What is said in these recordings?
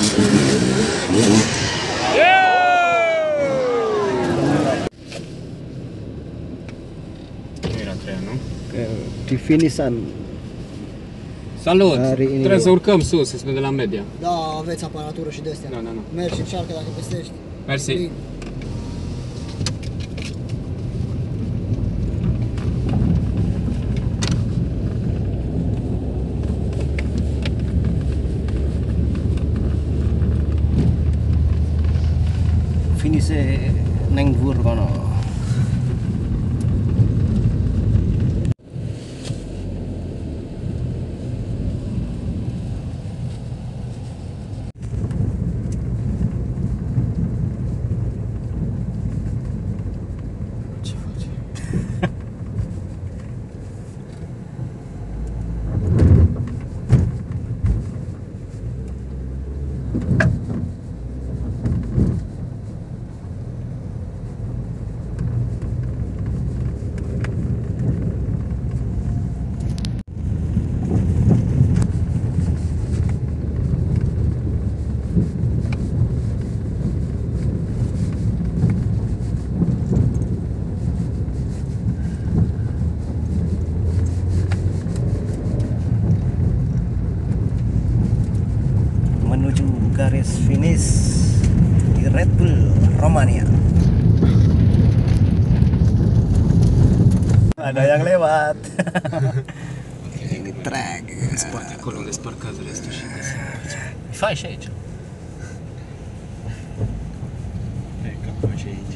Era 3, nu? Di finishan. Salut! Trebuie să urcăm sus, să de la media. Da, aveți aparatură și de-astea. Da. Mergi și încearcă dacă găsești. Mersi. Bine. Finise neng dhuwur kono. Ce faci? Menuju garis finish di Red Bull Romania. Ada yang lewat. Ini track. Spate acolo unde sunt parcat restul și găsim. Fai și aici. E, capul și aici.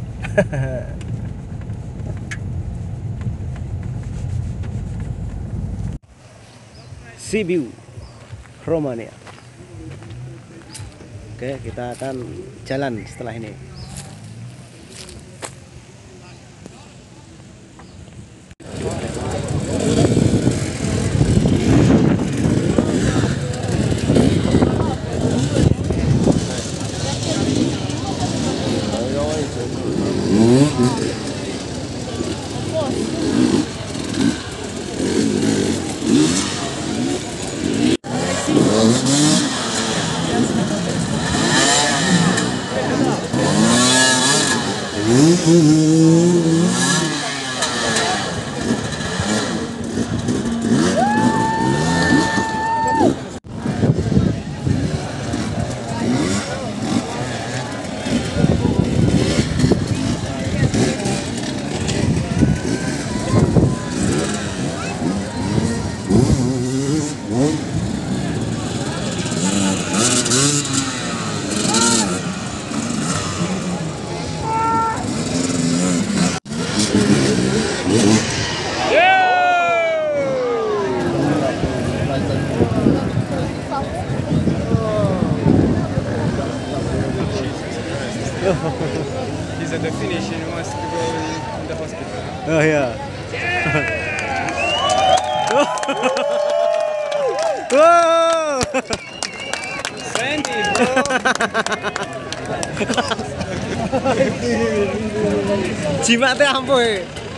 Sibiu, Romania. Oke, kita akan jalan setelah ini. He's at the finish and he wants to go in the hospital. Oh ya. Wow. Sandy, bro! Jimat teh ampun.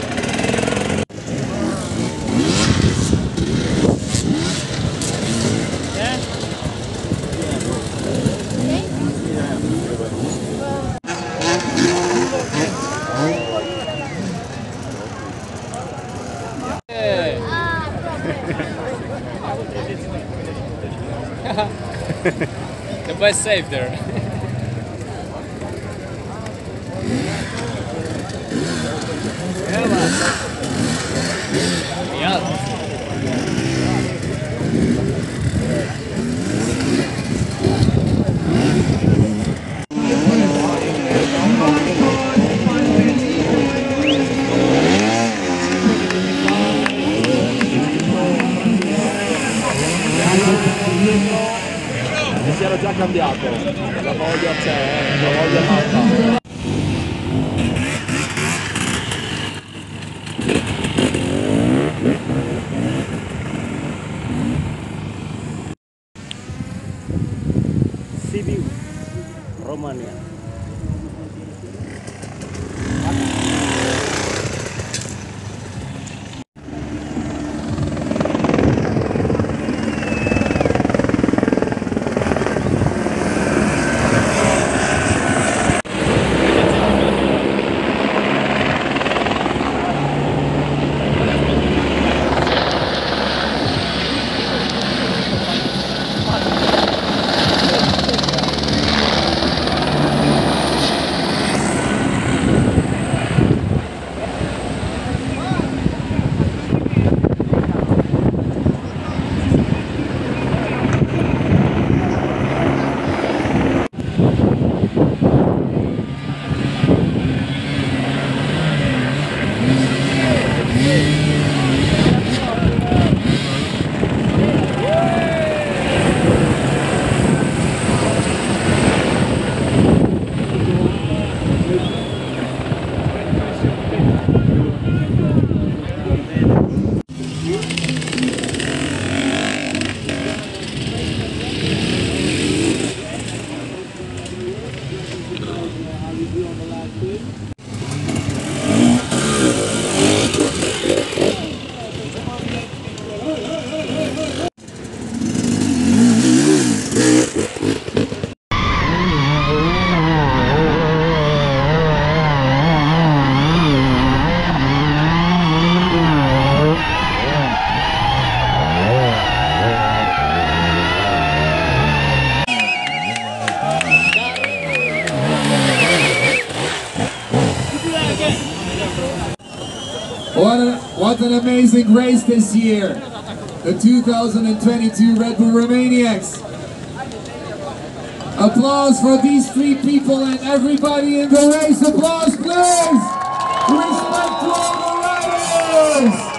The best save there. Si era già cambiato, la voglia c'è, la voglia fatta. Sibiu, Romania. What an amazing race this year, the 2022 Red Bull Romaniacs. Applause for these three people and everybody in the race. Applause, please! Respect to all the riders!